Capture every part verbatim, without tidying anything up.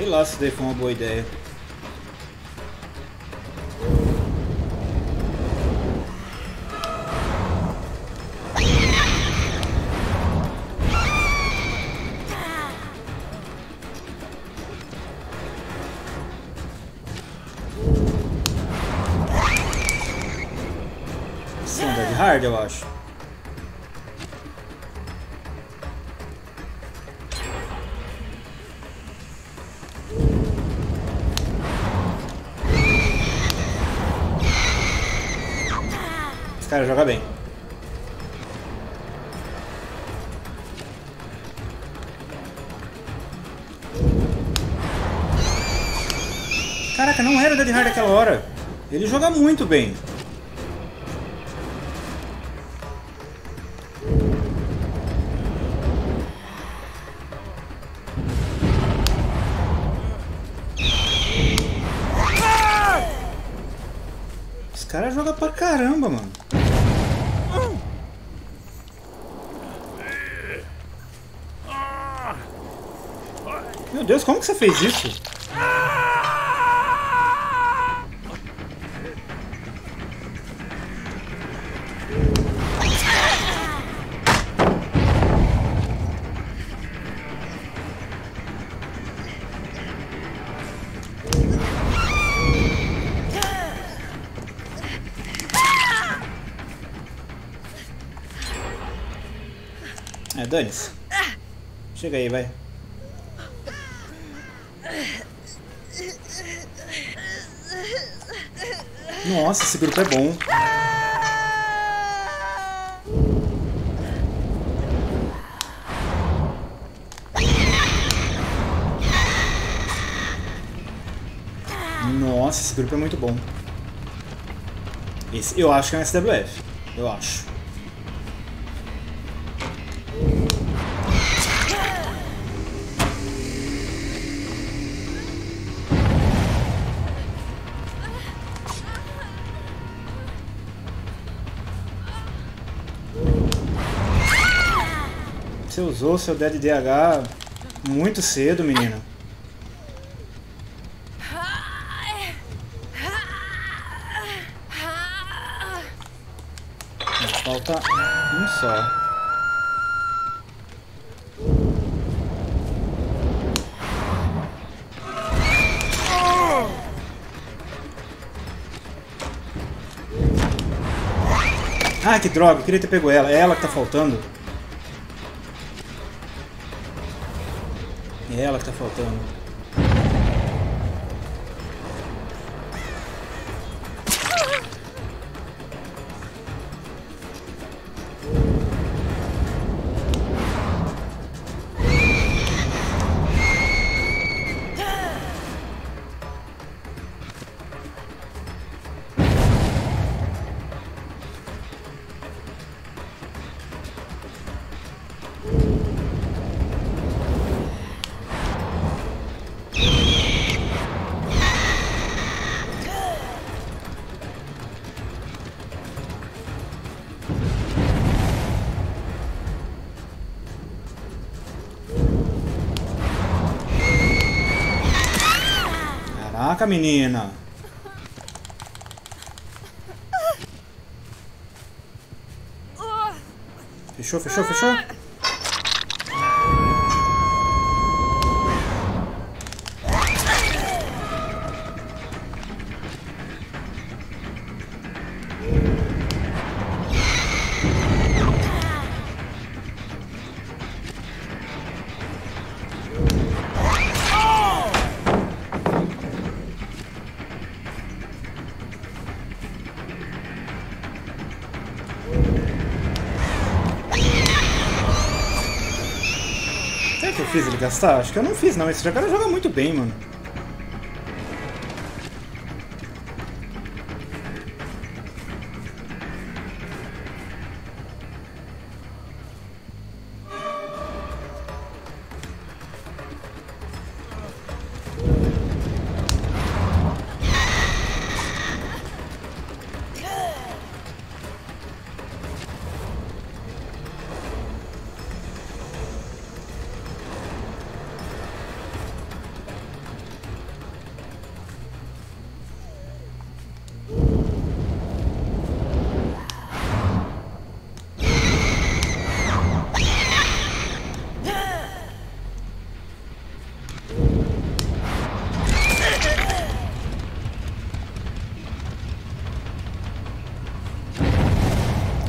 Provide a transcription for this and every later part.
lá se daí foi uma boa ideia. Esse é um Dead Hard, eu acho. Esse cara joga bem. Caraca, não era o Dead Hard naquela hora. Ele joga muito bem. Esse cara joga pra caramba, mano. Meu Deus, como que você fez isso? É, dane-se. Chega aí, vai. Nossa, esse grupo é bom. Nossa, esse grupo é muito bom. Esse, eu acho que é um S W F. Eu acho. Você usou seu D D H muito cedo, menina. Falta um só. Ah, que droga, eu queria ter pego ela. É ela que tá faltando. É ela que tá faltando. Caraca, menina. Fechou, fechou, fechou? Será que eu fiz ele gastar? Acho que eu não fiz não, esse cara joga muito bem, mano.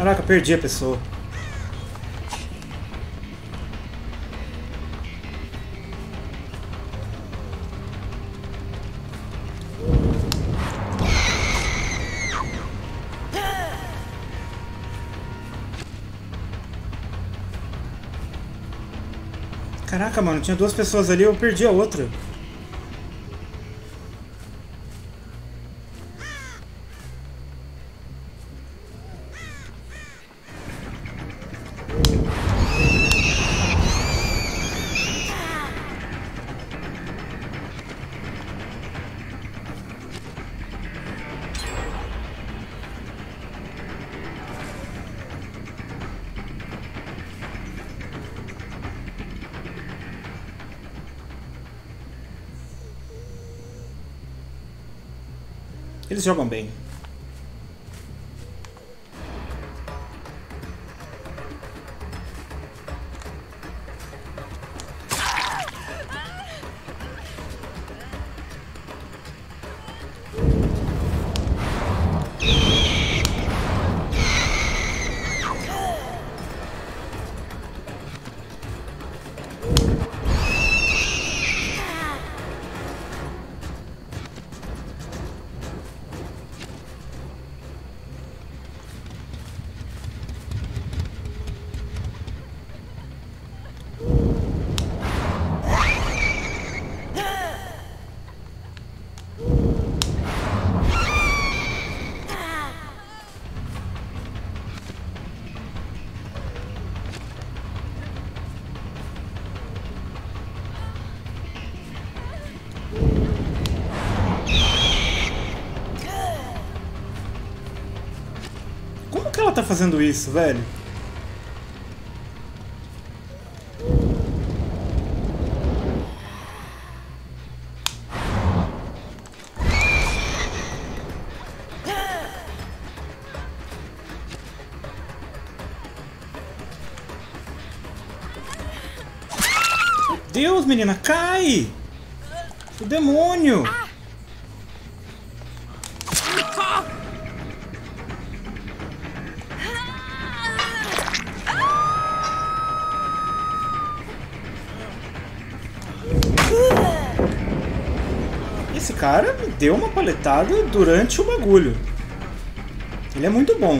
Caraca, perdi a pessoa. Caraca, mano, tinha duas pessoas ali, eu perdi a outra. Eles jogam bem. Como que ela tá fazendo isso, velho? Meu Deus, menina, cai! O demônio! Esse cara me deu uma paletada durante o bagulho. Ele é muito bom.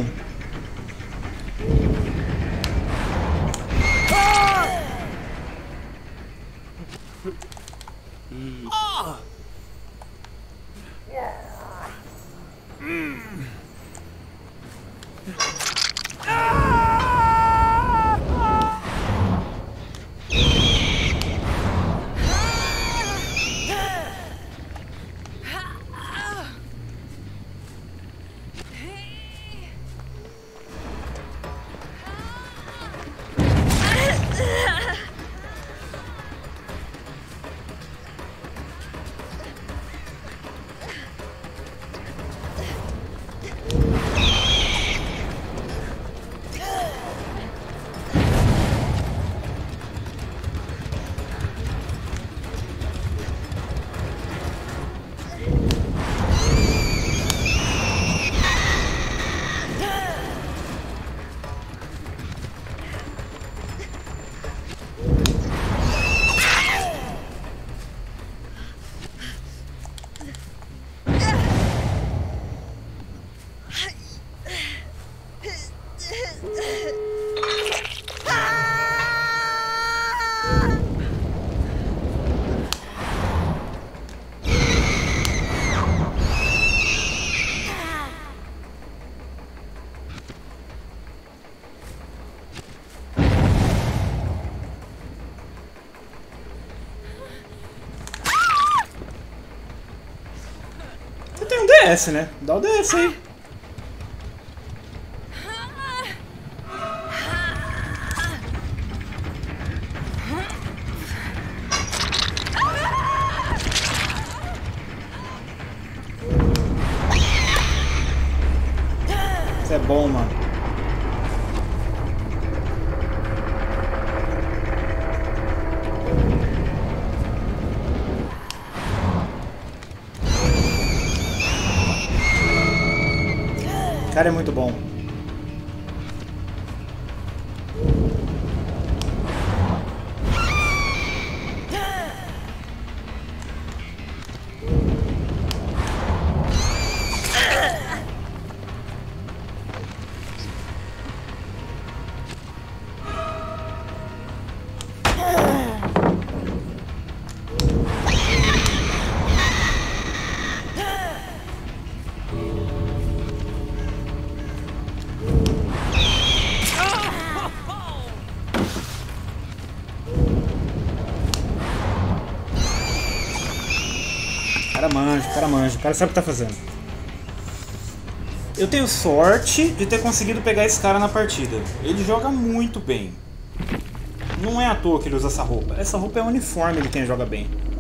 Você tem um D S, né? Dá o D S aí. Isso é bom, mano. O cara é muito bom. cara manja, o cara sabe o que tá fazendo. Eu tenho sorte de ter conseguido pegar esse cara na partida. Ele joga muito bem. Não é à toa que ele usa essa roupa. Essa roupa é uniforme de quem joga bem.